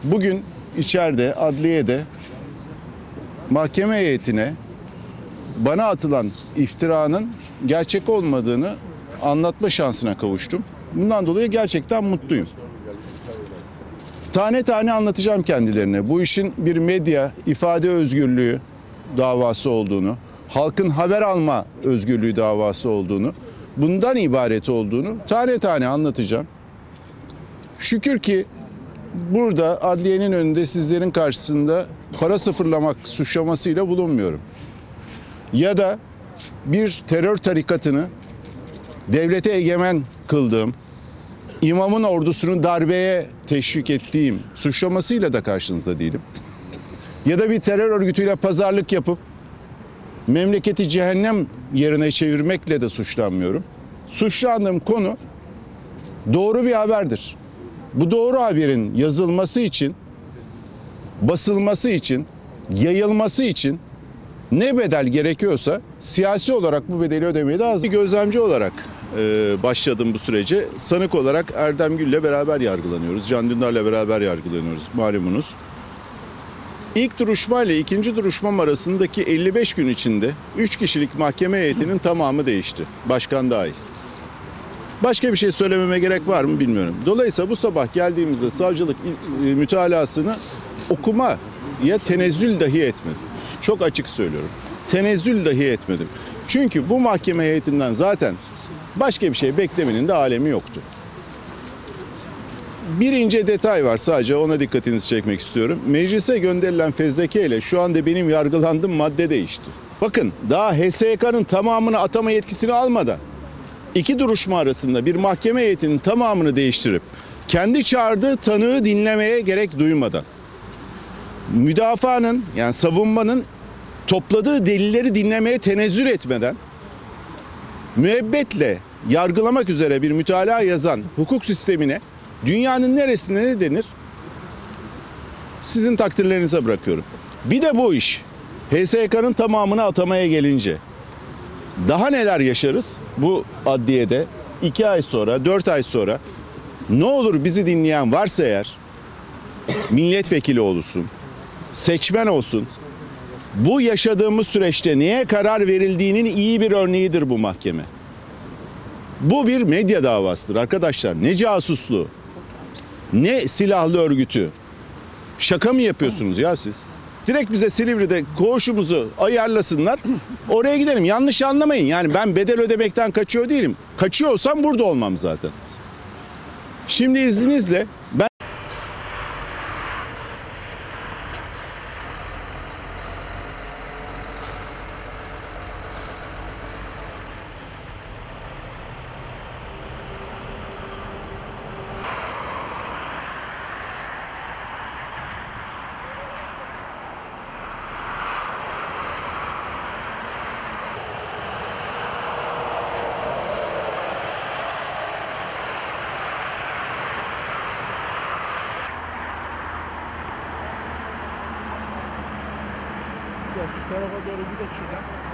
bugün içeride, adliyede mahkeme heyetine bana atılan iftiranın gerçek olmadığını anlatma şansına kavuştum. Bundan dolayı gerçekten mutluyum. Tane tane anlatacağım kendilerine. Bu işin bir medya, ifade özgürlüğü davası olduğunu, halkın haber alma özgürlüğü davası olduğunu, bundan ibaret olduğunu tane tane anlatacağım. Şükür ki burada adliyenin önünde sizlerin karşısında para sıfırlamak suçlamasıyla bulunmuyorum. Ya da bir terör tarikatını devlete egemen kıldığım, imamın ordusunu darbeye teşvik ettiğim suçlamasıyla da karşınızda değilim. Ya da bir terör örgütüyle pazarlık yapıp memleketi cehennem yerine çevirmekle de suçlanmıyorum. Suçlandığım konu doğru bir haberdir. Bu doğru haberin yazılması için, basılması için, yayılması için ne bedel gerekiyorsa siyasi olarak bu bedeli ödemeye de hazır. Gözlemci olarak başladım bu sürece. Sanık olarak Erdem Gül'le beraber yargılanıyoruz. Can Dündar'la beraber yargılanıyoruz malumunuz. İlk duruşma ile ikinci duruşmam arasındaki 55 gün içinde 3 kişilik mahkeme heyetinin tamamı değişti. Başkan dahil. Başka bir şey söylememe gerek var mı bilmiyorum. Dolayısıyla bu sabah geldiğimizde savcılık mütalasını okumaya tenezzül dahi etmedim. Çok açık söylüyorum. Tenezzül dahi etmedim. Çünkü bu mahkeme heyetinden zaten başka bir şey beklemenin de alemi yoktu. Bir ince detay var, sadece ona dikkatinizi çekmek istiyorum. Meclise gönderilen fezleke ile şu anda benim yargılandığım madde değişti. Bakın, daha HSYK'nın tamamını atama yetkisini almadan iki duruşma arasında bir mahkeme heyetinin tamamını değiştirip kendi çağırdığı tanığı dinlemeye gerek duymadan, müdafaanın yani savunmanın topladığı delilleri dinlemeye tenezzül etmeden müebbetle yargılamak üzere bir mütalaa yazan hukuk sistemine dünyanın neresinde ne denir? Sizin takdirlerinize bırakıyorum. Bir de bu iş HSYK'nın tamamını atamaya gelince daha neler yaşarız bu adliyede 2 ay sonra, 4 ay sonra? Ne olur bizi dinleyen varsa eğer, milletvekili olsun, seçmen olsun, bu yaşadığımız süreçte neye karar verildiğinin iyi bir örneğidir bu mahkeme. Bu bir medya davasıdır arkadaşlar. Ne casusluğu, ne silahlı örgütü. Şaka mı yapıyorsunuz ya siz? Direkt bize Silivri'de koğuşumuzu ayarlasınlar, oraya gidelim. Yanlış anlamayın, yani ben bedel ödemekten kaçıyor değilim. Kaçıyor olsam burada olmam zaten. Şimdi izninizle ben... Şu tarafa doğru gidelim şuradan.